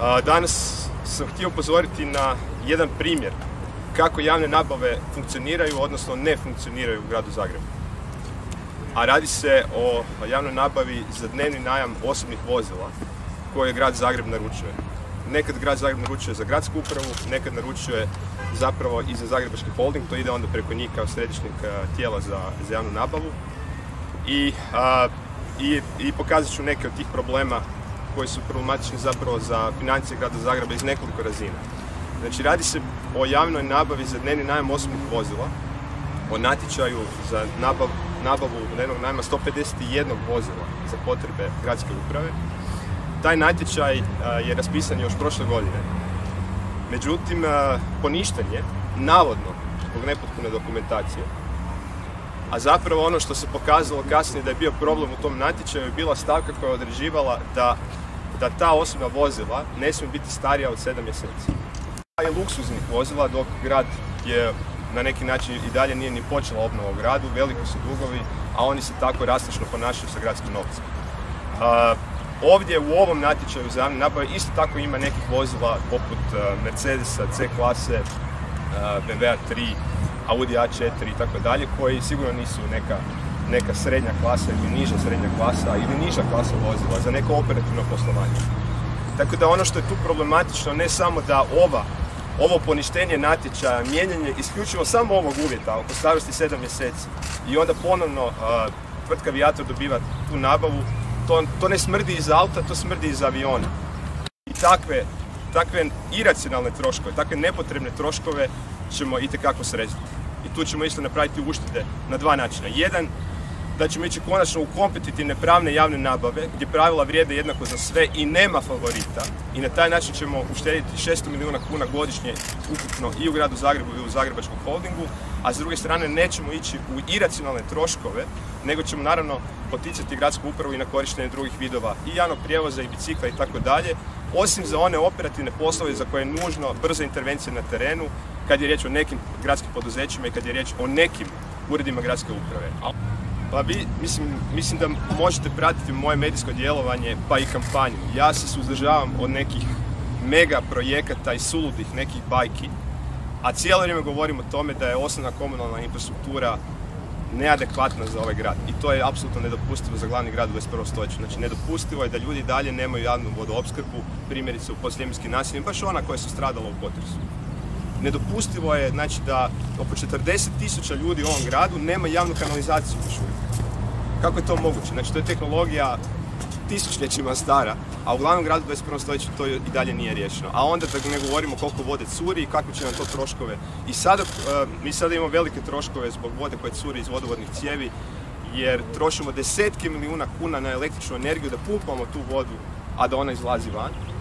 Danas sam htio upozoriti na jedan primjer kako javne nabave funkcioniraju, odnosno ne funkcioniraju u Gradu Zagrebu. A radi se o javnoj nabavi za dnevni najam osobnih vozila koje Grad Zagreb naručuje. Nekad Grad Zagreb naručuje za gradsku upravu, nekad naručuje zapravo i za zagrebački holding, to ide onda preko njih kao središnjeg tijela za javnu nabavu. I pokazat ću neke od tih problema koji su problematični zapravo za financije Grada Zagreba iz nekoliko razina. Znači, radi se o javnoj nabavi za dnevni najam osobnih vozila, o natječaju za nabavu dnevnog najma 151 vozila za potrebe gradske uprave. Taj natječaj je raspisan još prošle godine. Međutim, poništen je, navodno, zbog nepotpune dokumentacije. A zapravo ono što se pokazalo kasnije da je bio problem u tom natječaju je bila stavka koja je određivala da ta osobna vozila ne smije biti starija od 7 mjeseci. Je luksuznih vozila, dok grad je na neki način i dalje nije ni počela obnova u gradu, veliki su dugovi, a oni se tako rastrašno ponašaju sa gradskim novcem. Ovdje u ovom natječaju za javne nabave isto tako ima nekih vozila poput Mercedesa, C klase, BMW 3, Audi A4 i tako dalje, koji sigurno nisu neka srednja klasa ili niža srednja klasa ili niža klasa vozila za neko operativno poslovanje. Tako da ono što je tu problematično, ne samo da ovo poništenje natječaja, mijenjanje isključivo samo ovog uvjeta oko starosti 7 mjeseci i onda ponovno tvrtka Avijator dobiva tu nabavu, to ne smrdi iz auta, to smrdi iz aviona. I takve iracionalne troškove, takve nepotrebne troškove ćemo itekako srezati. I tu ćemo isto napraviti uštede na dva načina. Jedan, da ćemo ići konačno u kompetitivne pravne javne nabave gdje pravila vrijede jednako za sve i nema favorita i na taj način ćemo uštediti 600 milijuna kuna godišnje ukupno i u Gradu Zagrebu i u Zagrebačkom holdingu, a s druge strane nećemo ići u iracionalne troškove, nego ćemo naravno poticati gradsku upravu i na korištenje drugih vidova i javnog prijevoza i bicikla i tako dalje, osim za one operativne poslove za koje je nužno brza intervencija na terenu kad je riječ o nekim gradskim poduzećima i kad je riječ o nekim uredima gradske uprave. Pa mislim da možete pratiti moje medijsko djelovanje pa i kampanju. Ja se suzdržavam od nekih mega projekata i suludih nekih bajki, a cijelo vrijeme govorim o tome da je osnovna komunalna infrastruktura neadekvatna za ovaj grad. I to je apsolutno nedopustivo za glavni grad u 21. stoljeću. Znači, nedopustivo je da ljudi dalje nemaju javnu vodoopskrbu, primjerice u podsljemenjskim naseljima, baš ona koja su stradala u potresu. Nedopustivo je, znači, da oko 40.000 ljudi u ovom gradu nema javnu kanalizaciju još uvijek. Kako je to moguće? Znači, to je tehnologija tisućljećima stara, a u glavnom gradu u 21. stoljeću to i dalje nije riješeno. A onda da ne govorimo koliko vode curi i kakve će nam to troškove. I sada, mi sada imamo velike troškove zbog vode koje curi iz vodovodnih cijevi, jer trošimo desetke milijuna kuna na električnu energiju da pumpamo tu vodu, a da ona izlazi van.